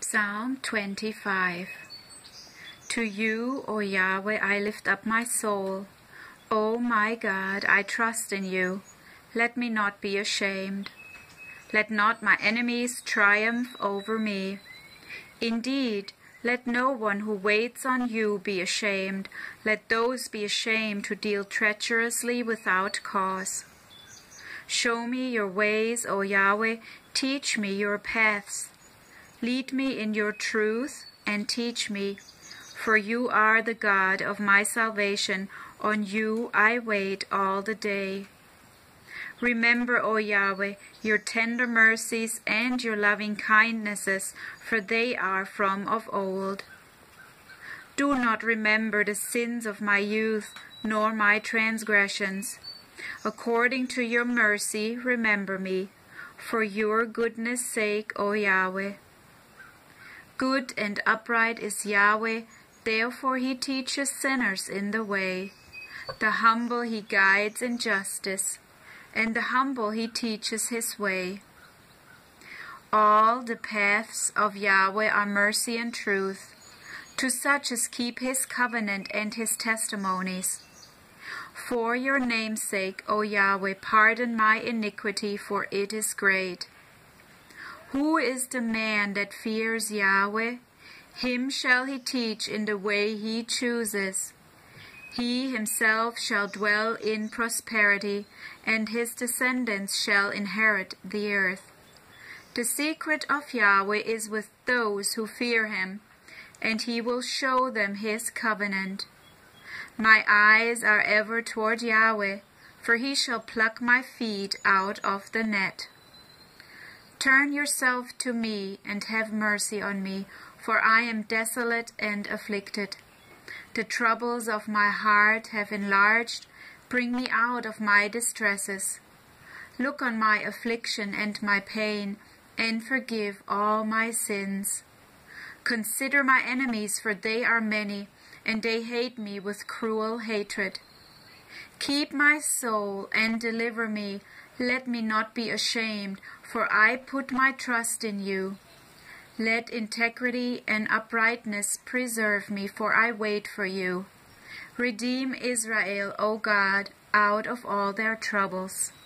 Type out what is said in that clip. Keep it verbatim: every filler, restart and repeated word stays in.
Psalm twenty-five. To you, O Yahweh, I lift up my soul. O my God, I trust in you. Let me not be ashamed. Let not my enemies triumph over me. Indeed, let no one who waits on you be ashamed. Let those be ashamed who deal treacherously without cause. Show me your ways, O Yahweh. Teach me your paths. Lead me in your truth and teach me, for you are the God of my salvation. On you I wait all the day. Remember, O Yahweh, your tender mercies and your loving kindnesses, for they are from of old. Do not remember the sins of my youth, nor my transgressions. According to your mercy, remember me, for your goodness' sake, O Yahweh. Good and upright is Yahweh, therefore he teaches sinners in the way. The humble he guides in justice, and the humble he teaches his way. All the paths of Yahweh are mercy and truth, to such as keep his covenant and his testimonies. For your name's sake, O Yahweh, pardon my iniquity, for it is great. Who is the man that fears Yahweh? Him shall he teach in the way he chooses. He himself shall dwell in prosperity, and his descendants shall inherit the earth. The secret of Yahweh is with those who fear him, and he will show them his covenant. My eyes are ever toward Yahweh, for he shall pluck my feet out of the net. Turn yourself to me and have mercy on me, for I am desolate and afflicted. The troubles of my heart have enlarged. Bring me out of my distresses. Look on my affliction and my pain, and forgive all my sins. Consider my enemies, for they are many, and they hate me with cruel hatred. Keep my soul and deliver me. Let me not be ashamed, for I put my trust in you. Let integrity and uprightness preserve me, for I wait for you. Redeem Israel, O God, out of all their troubles.